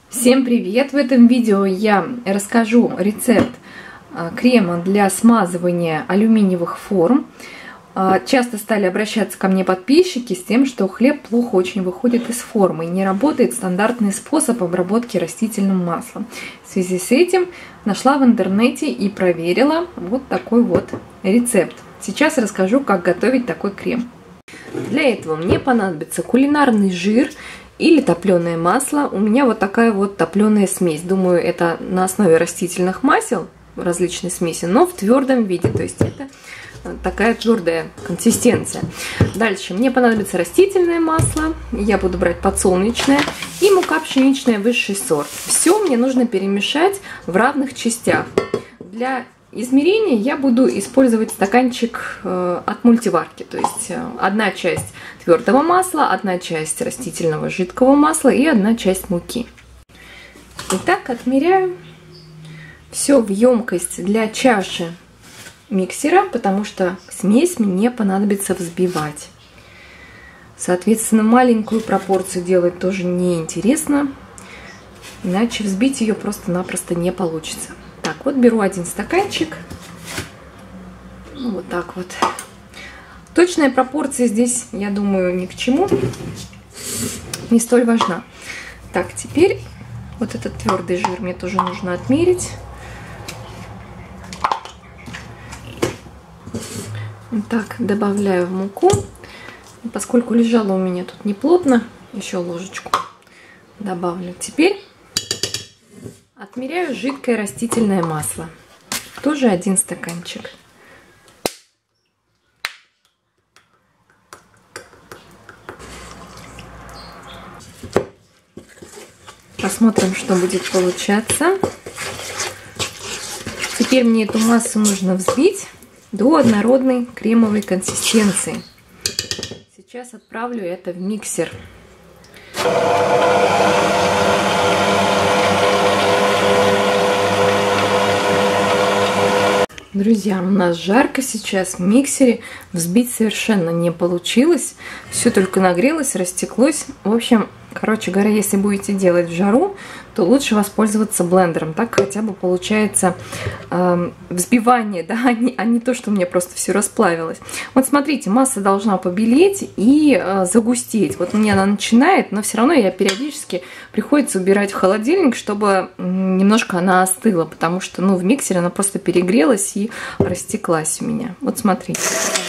Всем привет! В этом видео я расскажу рецепт крема для смазывания алюминиевых форм. Часто стали обращаться ко мне подписчики с тем, что хлеб плохо очень выходит из формы и не работает стандартный способ обработки растительным маслом. В связи с этим нашла в интернете и проверила вот такой вот рецепт. Сейчас расскажу, как готовить такой крем. Для этого мне понадобится кулинарный жир или топленое масло. У меня вот такая вот топленая смесь. Думаю, это на основе растительных масел, различной смеси, но в твердом виде. То есть это такая твердая консистенция. Дальше мне понадобится растительное масло. Я буду брать подсолнечное и мука пшеничная высший сорт. Все мне нужно перемешать в равных частях. Для измерения я буду использовать стаканчик от мультиварки, то есть одна часть твердого масла, одна часть растительного жидкого масла и одна часть муки. Итак, отмеряю все в емкость для чаши миксера, потому что смесь мне понадобится взбивать. Соответственно, маленькую пропорцию делать тоже неинтересно, иначе взбить ее просто-напросто не получится. Так, вот беру один стаканчик, вот так вот. Точная пропорция здесь, я думаю, ни к чему, не столь важна. Так, теперь вот этот твердый жир мне тоже нужно отмерить. Так, добавляю в муку. Поскольку лежало у меня тут неплотно, еще ложечку добавлю. Теперь отмеряю жидкое растительное масло. Тоже один стаканчик. Посмотрим, что будет получаться. Теперь мне эту массу нужно взбить до однородной кремовой консистенции. Сейчас отправлю это в миксер. Друзья, у нас жарко сейчас в миксере, взбить совершенно не получилось, все только нагрелось, растеклось. В общем, короче говоря, если будете делать в жару, то лучше воспользоваться блендером. Так хотя бы получается взбивание, да, а не то, что у меня просто все расплавилось. Вот смотрите, масса должна побелеть и загустеть. Вот у меня она начинает, но все равно я периодически приходится убирать в холодильник, чтобы немножко она остыла, потому что, ну, в миксере она просто перегрелась и растеклась у меня. Вот смотрите.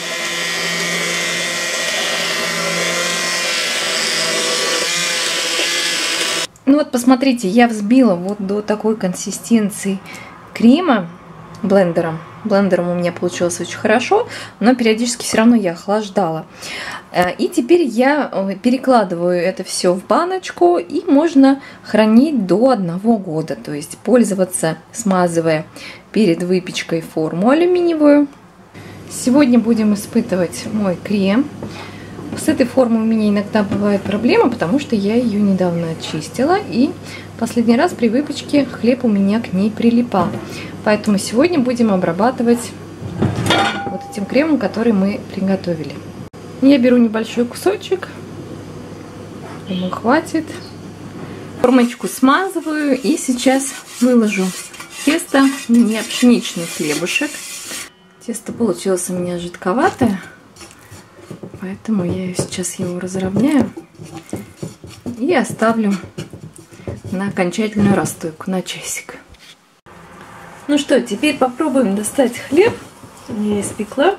Ну вот посмотрите, я взбила вот до такой консистенции крема блендером. Блендером у меня получилось очень хорошо, но периодически все равно я охлаждала. И теперь я перекладываю это все в баночку, и можно хранить до 1 года. То есть пользоваться, смазывая перед выпечкой форму алюминиевую. Сегодня будем испытывать мой крем. С этой формой у меня иногда бывает проблема, потому что я ее недавно очистила, и последний раз при выпечке хлеб у меня к ней прилипал. Поэтому сегодня будем обрабатывать вот этим кремом, который мы приготовили. Я беру небольшой кусочек, ему хватит. Формочку смазываю и сейчас выложу тесто. У меня пшеничный хлебушек. Тесто получилось у меня жидковатое. Поэтому я сейчас его разровняю и оставлю на окончательную расстойку, на часик. Ну что, теперь попробуем достать хлеб. Я испекла.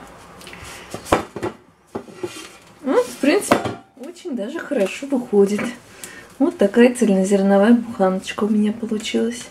Ну, в принципе, очень даже хорошо выходит. Вот такая цельнозерновая буханочка у меня получилась.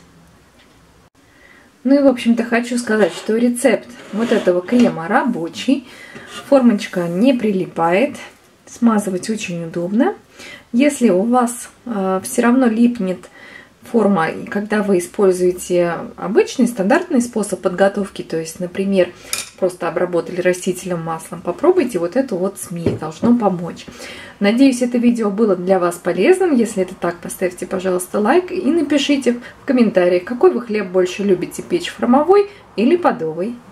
Ну и, в общем-то, хочу сказать, что рецепт вот этого крема рабочий. Формочка не прилипает, смазывать очень удобно. Если у вас все равно липнет форма, когда вы используете обычный стандартный способ подготовки, то есть, например, просто обработали растительным маслом, попробуйте вот эту вот смесь, должно помочь. Надеюсь, это видео было для вас полезным. Если это так, поставьте, пожалуйста, лайк и напишите в комментариях, какой вы хлеб больше любите, печь формовой или подовый.